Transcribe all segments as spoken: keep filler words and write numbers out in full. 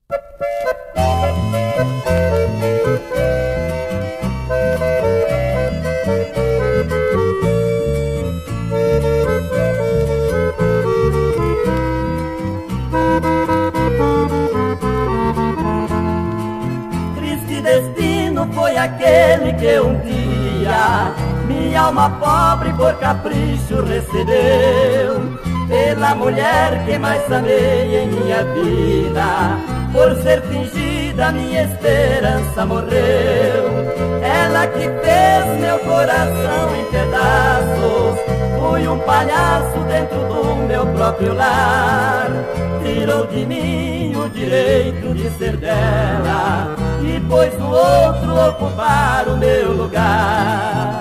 Triste destino foi aquele que um dia minha alma pobre por capricho recebeu, pela mulher que mais amei em minha vida. Por ser fingida minha esperança morreu. Ela que fez meu coração em pedaços, fui um palhaço dentro do meu próprio lar. Tirou de mim o direito de ser dela e pôs o outro ocupar o meu lugar.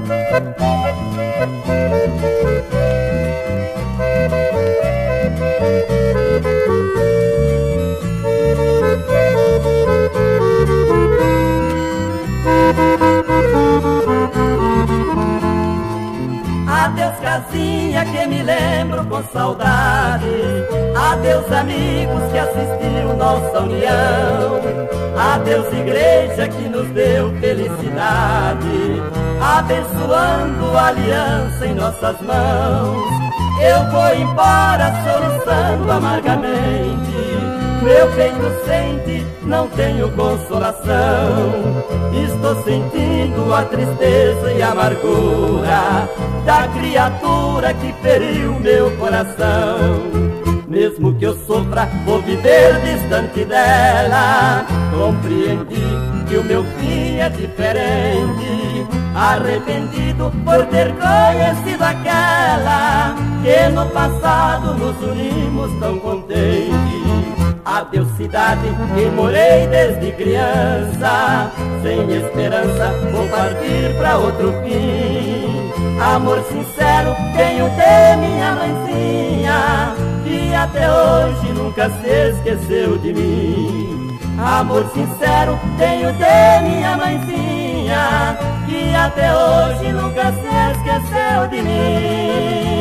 Adeus casinha que me lembro com saudade, adeus amigos que assistiram nossa união, adeus igreja que nos deu felicidade, abençoando a aliança em nossas mãos. Eu vou embora soluçando amargamente, meu peito sente, não tenho consolação. Estou sentindo a tristeza e a amargura da criatura que feriu meu coração. Mesmo que eu sofra, vou viver distante dela. Compreendi que o meu fim é diferente, arrependido por ter conhecido aquela que no passado nos unimos tão contente. Adeus cidade que morei desde criança, sem esperança vou partir pra outro fim. Amor sincero tenho de minha mãezinha, que até hoje nunca se esqueceu de mim. Amor sincero tenho de minha mãezinha, que até hoje nunca se esqueceu de mim.